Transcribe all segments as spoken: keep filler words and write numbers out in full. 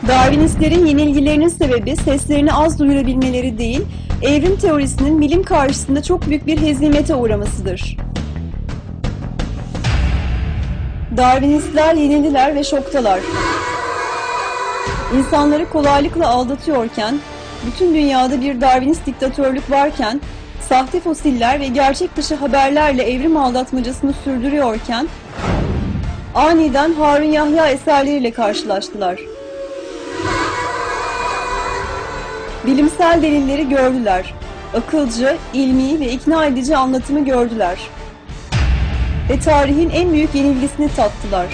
Darwinistlerin yenilgilerinin sebebi seslerini az duyurabilmeleri değil, evrim teorisinin bilim karşısında çok büyük bir hezimete uğramasıdır. Darwinistler yenildiler ve şoktalar. İnsanları kolaylıkla aldatıyorken, bütün dünyada bir Darwinist diktatörlük varken, sahte fosiller ve gerçek dışı haberlerle evrim aldatmacasını sürdürüyorken, aniden Harun Yahya eserleriyle karşılaştılar. Bilimsel delilleri gördüler. Akılcı, ilmi ve ikna edici anlatımı gördüler. Ve tarihin en büyük yenilgisini tattılar.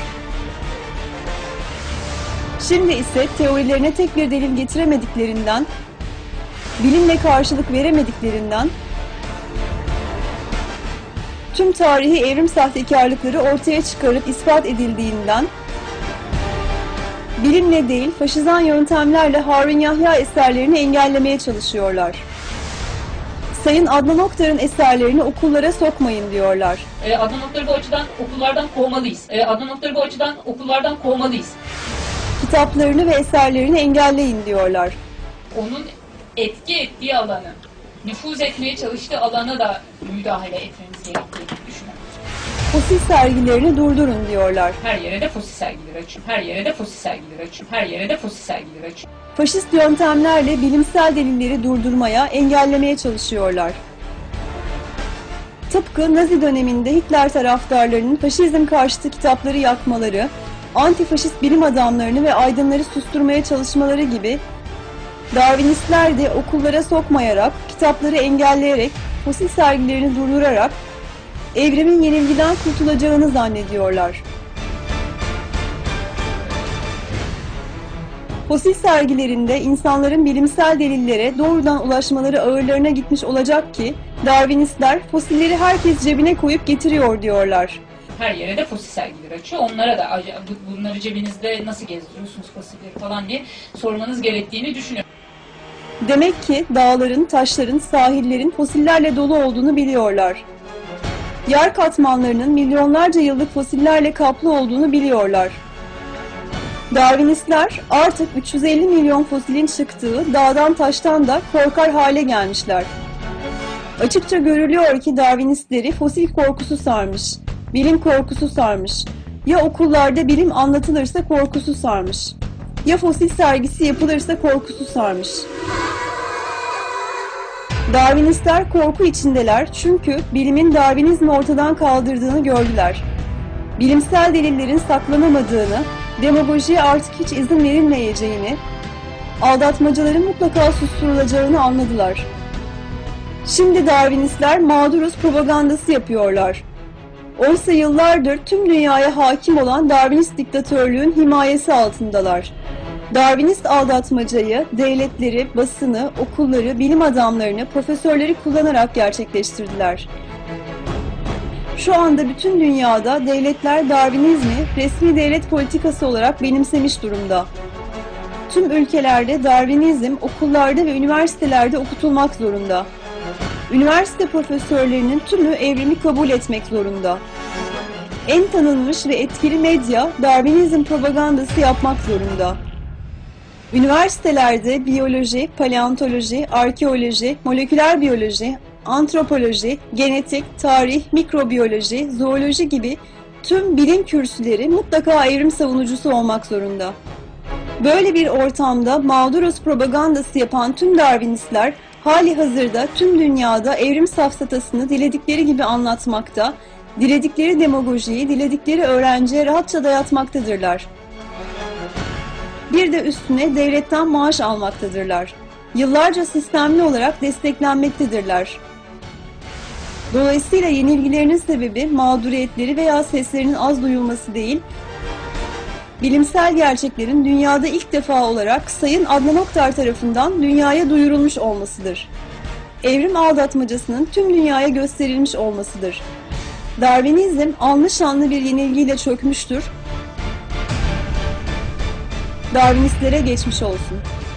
Şimdi ise teorilerine tek bir delil getiremediklerinden, bilimle karşılık veremediklerinden, tüm tarihi evrim sahtekarlıkları ortaya çıkarıp ispat edildiğinden, bilimle değil, faşizan yöntemlerle Harun Yahya eserlerini engellemeye çalışıyorlar. Sayın Adnan Oktar'ın eserlerini okullara sokmayın diyorlar. E, Adnan Oktar'ı bu açıdan okullardan kovmalıyız. E, Adnan Oktar'ı bu açıdan okullardan kovmalıyız. Kitaplarını ve eserlerini engelleyin diyorlar. Onun etki ettiği alanı, nüfuz etmeye çalıştığı alana da müdahale etmemiz gerektiğini düşünüyorum. Fosil sergilerini durdurun diyorlar. Her yere de fosil sergileri açın. Her yere de fosil sergileri açın. Her yere de fosil sergileri açın. Faşist yöntemlerle bilimsel delilleri durdurmaya, engellemeye çalışıyorlar. Tıpkı Nazi döneminde Hitler taraftarlarının faşizm karşıtı kitapları yakmaları, antifaşist bilim adamlarını ve aydınları susturmaya çalışmaları gibi, Darwinistler de okullara sokmayarak, kitapları engelleyerek, fosil sergilerini durdurarak, evrimin yenilgiden kurtulacağını zannediyorlar. Fosil sergilerinde insanların bilimsel delillere doğrudan ulaşmaları ağırlarına gitmiş olacak ki, Darwinistler fosilleri herkes cebine koyup getiriyor diyorlar. Her yere de fosil sergileri açıyor. Onlara da bunları cebinizde nasıl gezdiriyorsunuz fosilleri falan diye sormanız gerektiğini düşünüyorum. Demek ki dağların, taşların, sahillerin fosillerle dolu olduğunu biliyorlar. Yer katmanlarının milyonlarca yıllık fosillerle kaplı olduğunu biliyorlar. Darwinistler artık üç yüz elli milyon fosilin çıktığı dağdan taştan da korkar hale gelmişler. Açıkça görülüyor ki Darwinistleri fosil korkusu sarmış, bilim korkusu sarmış. Ya okullarda bilim anlatılırsa korkusu sarmış. Ya fosil sergisi yapılırsa korkusu sarmış. Darwinistler korku içindeler çünkü bilimin Darwinizmi ortadan kaldırdığını gördüler. Bilimsel delillerin saklanamadığını, demagojiye artık hiç izin verilmeyeceğini, aldatmacaların mutlaka susturulacağını anladılar. Şimdi Darwinistler mağduruz propagandası yapıyorlar. Oysa yıllardır tüm dünyaya hakim olan Darwinist diktatörlüğün himayesi altındalar. Darwinist aldatmacayı, devletleri, basını, okulları, bilim adamlarını, profesörleri kullanarak gerçekleştirdiler. Şu anda bütün dünyada devletler Darwinizmi resmi devlet politikası olarak benimsemiş durumda. Tüm ülkelerde Darwinizm okullarda ve üniversitelerde okutulmak zorunda. Üniversite profesörlerinin tümü evrimi kabul etmek zorunda. En tanınmış ve etkili medya Darwinizm propagandası yapmak zorunda. Üniversitelerde biyoloji, paleontoloji, arkeoloji, moleküler biyoloji, antropoloji, genetik, tarih, mikrobiyoloji, zooloji gibi tüm bilim kürsüleri mutlaka evrim savunucusu olmak zorunda. Böyle bir ortamda mağduruz propagandası yapan tüm Darwinistler hali hazırda tüm dünyada evrim safsatasını diledikleri gibi anlatmakta, diledikleri demagojiyi diledikleri öğrenciye rahatça dayatmaktadırlar. Bir de üstüne devletten maaş almaktadırlar. Yıllarca sistemli olarak desteklenmektedirler. Dolayısıyla yenilgilerinin sebebi mağduriyetleri veya seslerinin az duyulması değil, bilimsel gerçeklerin dünyada ilk defa olarak Sayın Adnan Oktar tarafından dünyaya duyurulmuş olmasıdır. Evrim aldatmacasının tüm dünyaya gösterilmiş olmasıdır. Darwinizm anlı şanlı bir yenilgiyle çökmüştür. Darwinistlere geçmiş olsun.